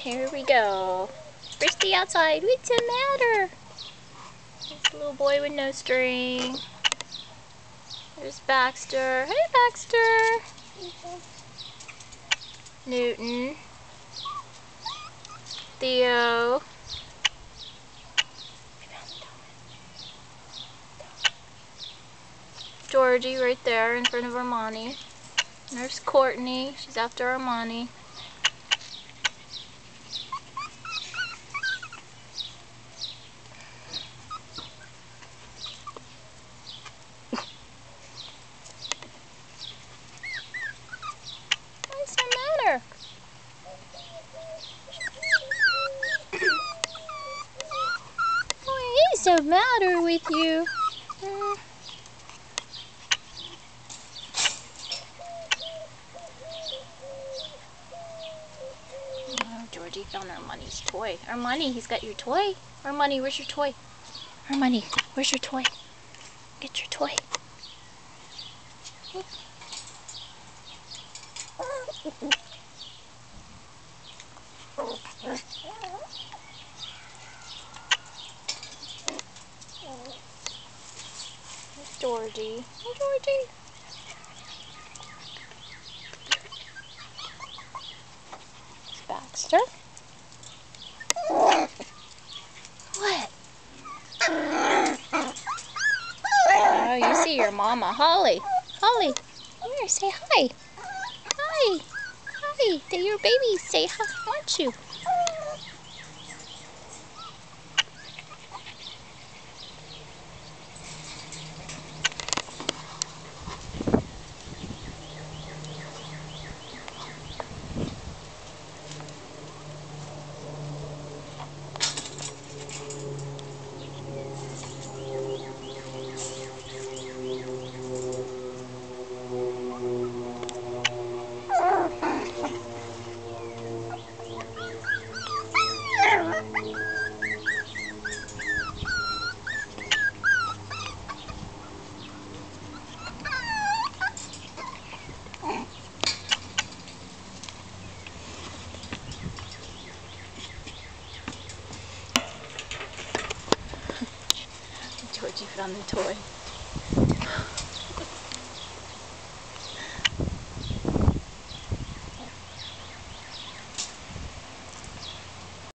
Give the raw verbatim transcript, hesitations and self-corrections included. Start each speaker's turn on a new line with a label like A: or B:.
A: Here we go. Frisky outside. What's the matter? There's a little boy with no string. There's Baxter. Hey, Baxter. Newton. Theo. Georgie right there in front of Armani. And there's Courtney. She's after Armani. What's the matter? What is the matter with you? Hmm. Oh, Georgie found Armani's toy. Armani, he's got your toy. Armani, where's your toy? Armani, where's your toy? Get your toy. There's Georgie. Hey, Georgie. It's Baxter. What? Oh, you see your mama. Holly. Holly, come here. Say hi. Hi. Hi. They're your babies. Say hi. Want you? Georgie found the toy.